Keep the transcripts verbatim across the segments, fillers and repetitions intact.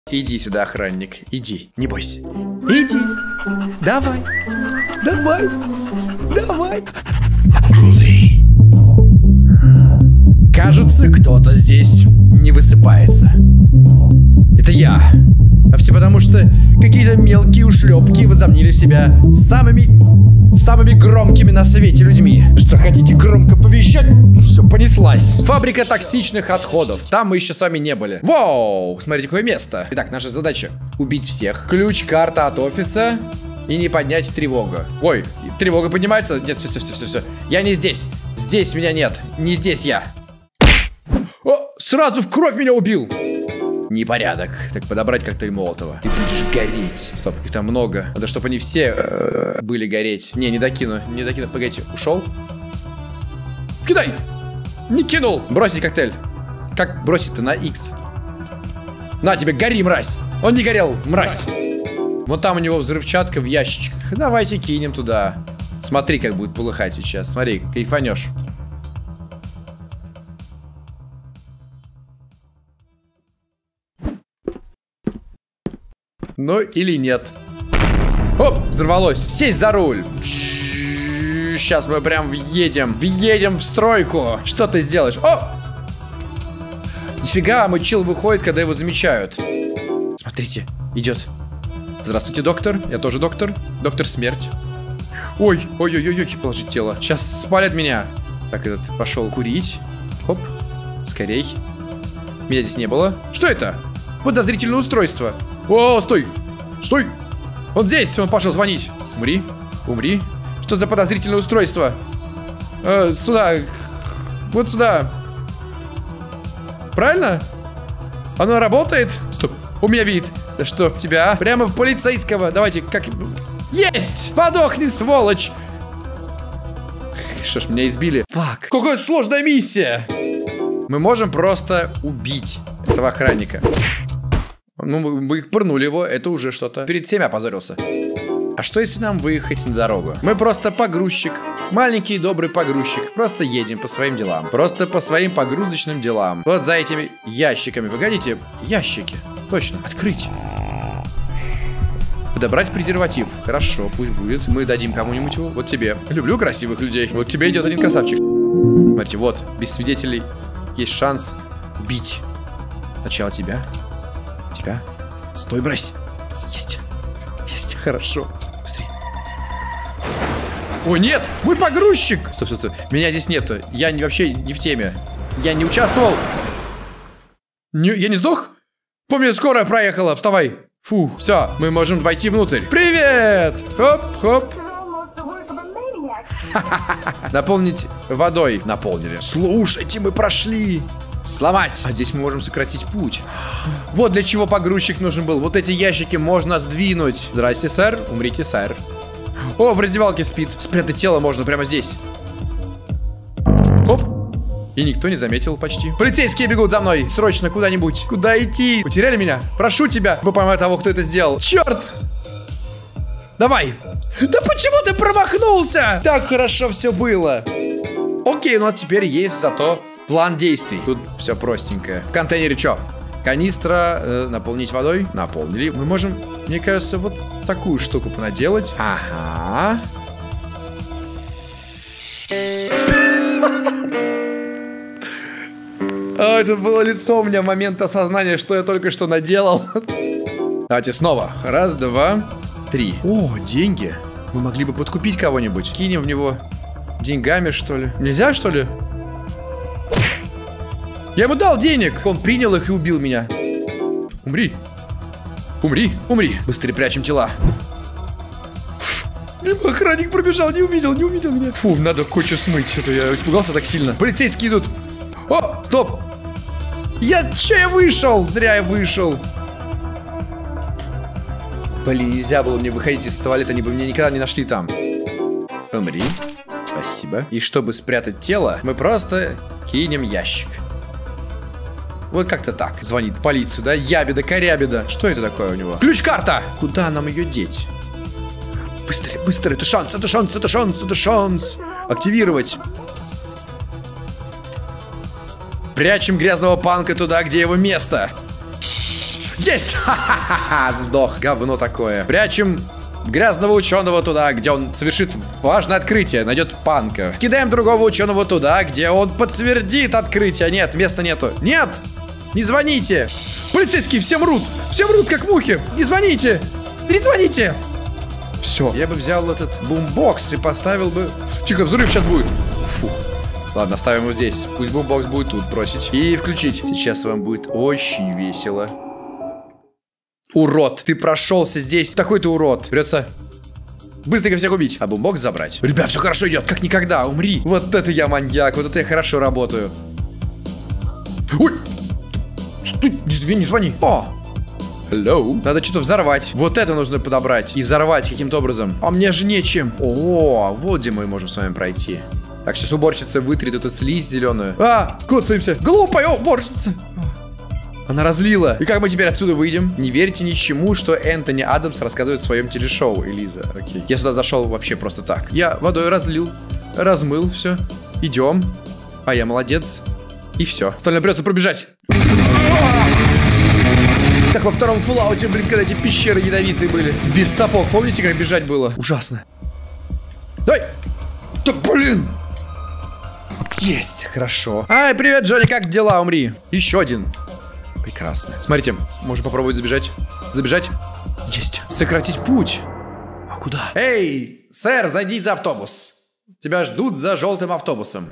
Иди сюда, охранник. Иди, не бойся. Иди. Давай. Давай. Давай. Кажется, кто-то здесь не высыпается. Это я. А все потому, что какие-то мелкие ушлепки возомнили себя самыми, самыми громкими на свете людьми. Что, хотите громко повещать? Ну все, понеслась. Фабрика токсичных отходов. Там мы еще с вами не были. Воу, смотрите, какое место. Итак, наша задача — убить всех. Ключ, карта от офиса. И не поднять тревогу. Ой, тревога поднимается? Нет, все, все, все, все, все. Я не здесь. Здесь меня нет. Не здесь я. О, сразу в кровь меня убил. Непорядок. Так, подобрать коктейль Молотова. Ты будешь гореть. Стоп, их там много. Надо, чтобы они все э, были гореть. Не, не докину, не докину. Погодите, ушел? Кидай! Не кинул! Бросить коктейль. Как бросить-то на X? На тебе, гори, мразь! Он не горел, мразь! Вот там у него взрывчатка в ящичках. Давайте кинем туда. Смотри, как будет полыхать сейчас. Смотри, кайфанешь. Ну или нет. Оп, взорвалось. Сесть за руль. Сейчас мы прям въедем. Въедем в стройку. Что ты сделаешь? О! Нифига, мой чел выходит, когда его замечают. Смотрите, идет. Здравствуйте, доктор. Я тоже доктор. Доктор смерть. Ой, ой-ой-ой, положить тело. Сейчас спалят меня. Так, этот пошел курить. Оп, скорей. Меня здесь не было. Что это? Подозрительное устройство. О, стой! Стой! Он здесь, он пошел звонить. Умри, умри. Что за подозрительное устройство? Э, сюда. Вот сюда. Правильно? Оно работает? Стоп, у меня вид. Да чтоб тебя. Прямо в полицейского. Давайте, как... Есть! Подохни, сволочь! Что ж, меня избили. Фак. Какая сложная миссия! Мы можем просто убить этого охранника. Ну, мы пырнули его, это уже что-то. Перед всеми опозорился. А что, если нам выехать на дорогу? Мы просто погрузчик. Маленький добрый погрузчик. Просто едем по своим делам. Просто по своим погрузочным делам. Вот за этими ящиками. Погодите, ящики. Точно, открыть. Подобрать презерватив. Хорошо, пусть будет. Мы дадим кому-нибудь его. Вот тебе. Люблю красивых людей. Вот тебе идет один красавчик. Смотрите, вот, без свидетелей есть шанс убить. Сначала тебя. Тебя. Стой, брось. Есть. Есть. Хорошо. Быстрее. О, нет! Мой погрузчик! Стоп, стоп, стоп. Меня здесь нету. Я не, вообще не в теме. Я не участвовал. Не, я не сдох? Помню, скорая проехала. Вставай. Фу, все. Мы можем войти внутрь. Привет! Хоп, хоп. Наполнить водой. Наполнили. Слушайте, мы прошли. Сломать. А здесь мы можем сократить путь. Вот для чего погрузчик нужен был. Вот эти ящики можно сдвинуть. Здрасте, сэр. Умрите, сэр. О, в раздевалке спит. Спрятать тело можно прямо здесь. Хоп. И никто не заметил почти. Полицейские бегут за мной. Срочно куда-нибудь. Куда идти? Потеряли меня? Прошу тебя. Вы поймете того, кто это сделал. Черт. Давай. Да почему ты промахнулся? Так хорошо все было. Окей, ну а теперь есть зато... план действий. Тут все простенькое. В контейнере что? Канистра, э, наполнить водой. Наполнили. Мы можем, мне кажется, вот такую штуку понаделать. Ага. А, это было лицо у меня, момент осознания, что я только что наделал. Давайте снова. Раз, два, три. О, деньги. Мы могли бы подкупить кого-нибудь. Кинем в него деньгами, что ли. Нельзя, что ли? Я ему дал денег. Он принял их и убил меня. Умри. Умри, умри. Быстрее прячем тела. Охранник пробежал, не увидел, не увидел меня. Фу, надо кое-что смыть. Это я испугался так сильно. Полицейские идут. О, стоп. Я, че я вышел? Зря я вышел. Блин, нельзя было мне выходить из туалета. Они бы меня никогда не нашли там. Умри. Спасибо. И чтобы спрятать тело, мы просто кинем ящик. Вот как-то так. Звонит в полицию, да? Ябеда, корябеда. Что это такое у него? Ключ-карта! Куда нам ее деть? Быстрее, быстрее. Это шанс, это шанс, это шанс, это шанс. Активировать. Прячем грязного панка туда, где его место. Есть! Ха-ха-ха! Сдох. Говно такое. Прячем грязного ученого туда, где он совершит важное открытие, найдет панка. Кидаем другого ученого туда, где он подтвердит открытие. Нет, места нету. Нет! Не звоните! Полицейские, все мрут! Все мрут, как мухи! Не звоните! Не звоните! Все. Я бы взял этот бумбокс и поставил бы... Тихо, взрыв сейчас будет. Фу. Ладно, оставим его здесь. Пусть бумбокс будет тут бросить. И включить. Сейчас вам будет очень весело. Урод, ты прошелся здесь. Такой ты урод. Придется быстренько всех убить, а бумбокс забрать. Ребят, все хорошо идет, как никогда. Умри. Вот это я маньяк, вот это я хорошо работаю. Ой, стой, не, не звони. О, hello. Надо что-то взорвать. Вот это нужно подобрать и взорвать каким-то образом. А мне же нечем. О, вот где мы можем с вами пройти. Так, сейчас уборщица вытрет эту слизь зеленую. А, коцаемся. Глупая уборщица. Она разлила. И как мы теперь отсюда выйдем? Не верьте ничему, что Энтони Адамс рассказывает в своем телешоу, Элиза. Окей. Я сюда зашел вообще просто так. Я водой разлил, размыл, все. Идем. А я молодец. И все. Остальное придется пробежать. Как во втором Fallout, блин, когда эти пещеры ядовитые были. Без сапог. Помните, как бежать было? Ужасно. Давай. Да блин. Есть. Хорошо. Ай, привет, Джонни. Как дела? Умри. Еще один. Прекрасно. Смотрите, можно попробовать забежать. Забежать. Есть. Сократить путь. А куда? Эй, сэр, зайди за автобус. Тебя ждут за желтым автобусом.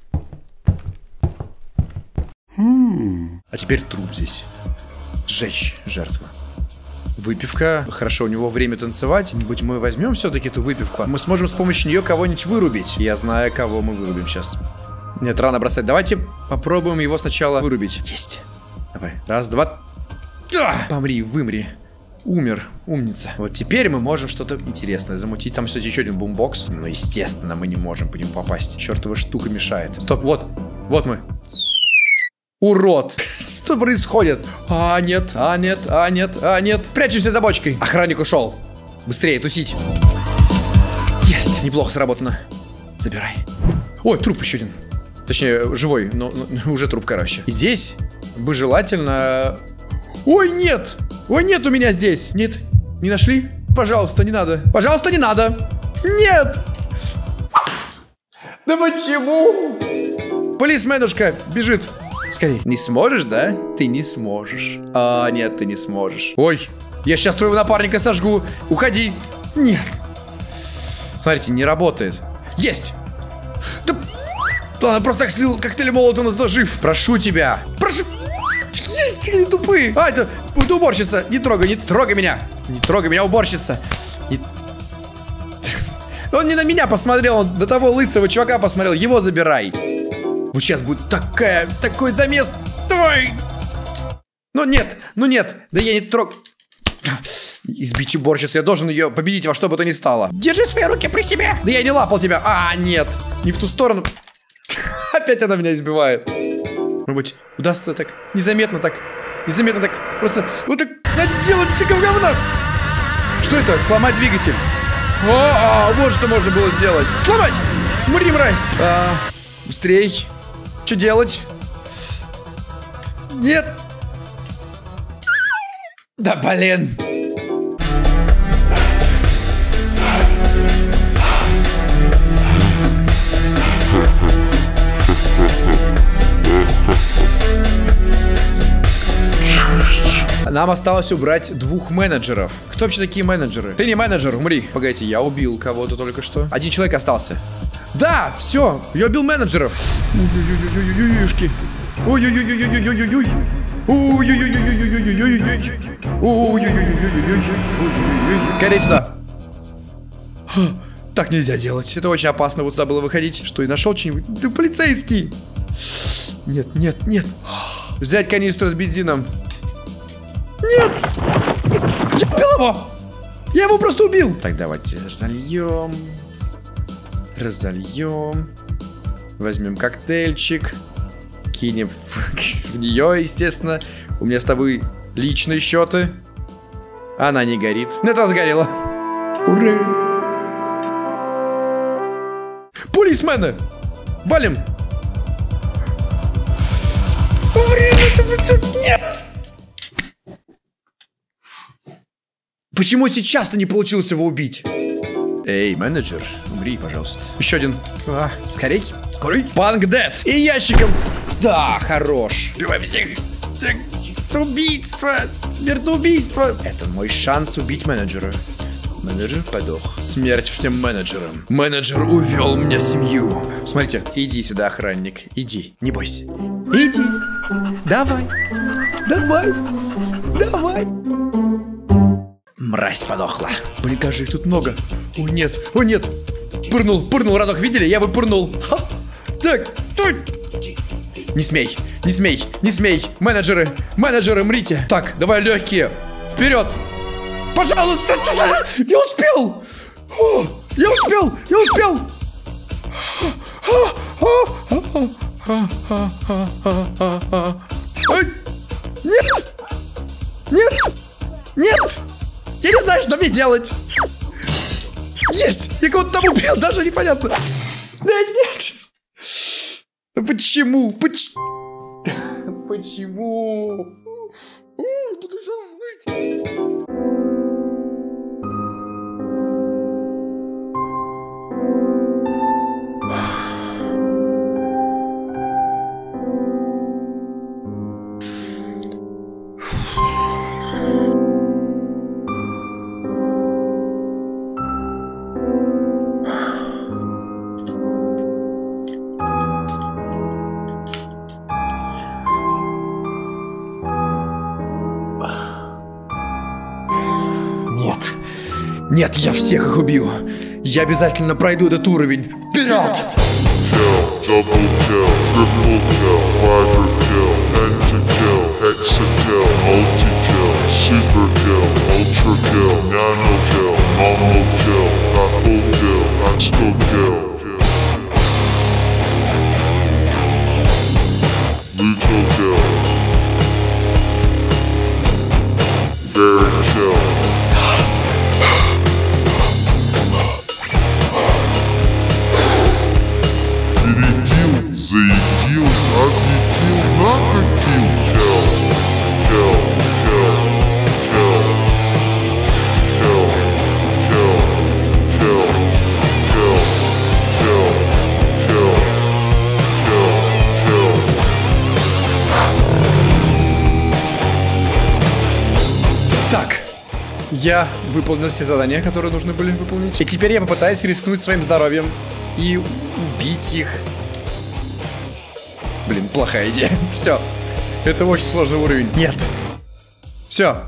Hmm. А теперь труп здесь. Сжечь жертву. Выпивка. Хорошо, у него время танцевать. Быть мы возьмем все-таки эту выпивку. Мы сможем с помощью нее кого-нибудь вырубить. Я знаю, кого мы вырубим сейчас. Нет, рано бросать. Давайте попробуем его сначала вырубить. Есть. Давай, раз, два. А! Помри, вымри. Умер, умница. Вот теперь мы можем что-то интересное замутить. Там, кстати, еще один бумбокс. Ну, естественно, мы не можем по нему попасть. Чертова штука мешает. Стоп, вот, вот мы. Урод. Что происходит? А, нет, а, нет, а, нет, а, нет. Прячемся за бочкой. Охранник ушел. Быстрее тусить. Есть, неплохо сработано. Забирай. Ой, труп еще один. Точнее, живой, но, но уже труп, короче. И здесь бы желательно... Ой, нет! Ой, нет у меня здесь! Нет, не нашли? Пожалуйста, не надо. Пожалуйста, не надо! Нет! Да почему? Полисменушка бежит. Скорей. Не сможешь, да? Ты не сможешь. А, нет, ты не сможешь. Ой, я сейчас твоего напарника сожгу. Уходи. Нет. Смотрите, не работает. Есть! Да... Ладно, просто так слил коктейль молотов, он зато жив. Прошу тебя. Прошу. Есть, они тупые. А, это, это уборщица. Не трогай, не трогай меня. Не трогай меня, уборщица. Не... Он не на меня посмотрел, он до того лысого чувака посмотрел. Его забирай. Вот сейчас будет такая, такой замес. Давай. Ну нет, ну нет. Да я не трог... Избить уборщицу, я должен ее победить во что бы то ни стало. Держи свои руки при себе. Да я не лапал тебя. А, нет, не в ту сторону. Опять она меня избивает. Может быть, удастся так незаметно так, незаметно так, просто вот так наделать чиков говна. Что это? Сломать двигатель. О, -о, вот что можно было сделать. Сломать! Мри, мразь! А, быстрей. Что делать? Нет. Да блин. Нам осталось убрать двух менеджеров. Кто вообще такие менеджеры? Ты не менеджер, умри. Погодите, я убил кого-то только что. Один человек остался. Да, все, я убил менеджеров. Ой-ой-ой-ой-ой-ой-ой-ой. Ой-ой-ой-ой-ой-ой-ой-ой. Ой-ой-ой-ой-ой-ой-ой-ой-ой. Ой-ой-ой-ой-ой-ой-ой-ой. Скорее сюда. Так нельзя делать. Это очень опасно вот сюда было выходить. Что, и нашел что-нибудь? Ты полицейский. Нет, нет, нет. Взять канистру с бензином. Нет! Я убил его! Я его просто убил! Так, давайте разольем. Разольем. Возьмем коктейльчик. Кинем в, в нее, естественно. У меня с тобой личные счеты. Она не горит. Это сгорела. Ура! Полисмены! Валим! Нет! Почему сейчас-то не получилось его убить? Эй, менеджер, умри, пожалуйста. Еще один. А, скорей, скорей. Панк дед. И ящиком. Да, хорош. Убиваем всех. Это убийство. Смертоубийство. Это мой шанс убить менеджера. Менеджер подох. Смерть всем менеджерам. Менеджер увел мне семью. Смотрите, иди сюда, охранник. Иди, не бойся. Иди. Давай. Давай. Давай. Мразь подохла. Блин, кажется, их тут много. О, нет. О, нет. Пырнул, пырнул разок. Видели? Я бы пырнул. Ха. Так, тут. Не смей, не смей, не смей. Менеджеры, менеджеры, мрите. Так, давай легкие. Вперед. Пожалуйста. Я успел. О, я успел, я успел. Нет. Нет. Нет. Я не знаю, что мне делать. Есть. Я кого-то там убил, даже непонятно. Да нет. Почему? Поч... Почему? Буду сейчас знать. Нет. Нет, я всех их убью. Я обязательно пройду этот уровень. Вперед! Заявил, отъявил, накатил, чел, чел, чел, чел, чел, чел, чел, чел, чел, чел, чел, чел. Так, я выполнил все задания, которые нужны были выполнить. И теперь я попытаюсь рискнуть своим здоровьем и убить их. Блин, плохая идея. Все. Это очень сложный уровень. Нет. Все.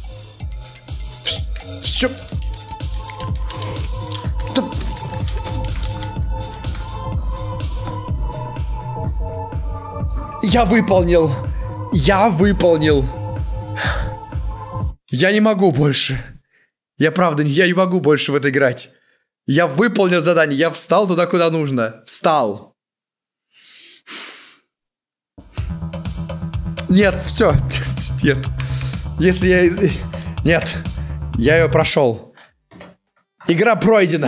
Все. Я выполнил. Я выполнил. Я не могу больше. Я правда, я не могу больше в это играть. Я выполнил задание. Я встал туда, куда нужно. Встал. Нет, все. Нет. Если я... Нет. Я ее прошел. Игра пройдена.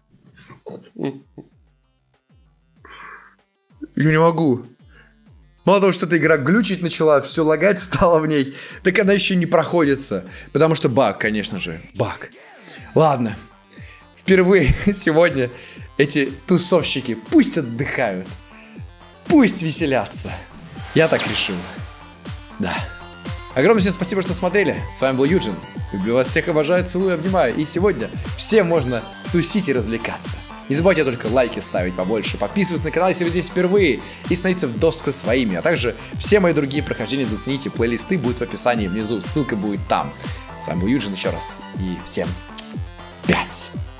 Я не могу. Мало того, что эта игра глючить начала, все лагать стало в ней, так она еще не проходится. Потому что баг, конечно же. Баг. Ладно. Впервые сегодня эти тусовщики пусть отдыхают. Пусть веселятся. Я так решил. Да. Огромное всем спасибо, что смотрели. С вами был Юджин. Люблю вас всех, обожаю, целую, обнимаю. И сегодня всем можно тусить и развлекаться. Не забывайте только лайки ставить побольше, подписываться на канал, если вы здесь впервые, и становиться в доску своими. А также все мои другие прохождения зацените, плейлисты будут в описании внизу, ссылка будет там. С вами был Юджин еще раз. И всем пять.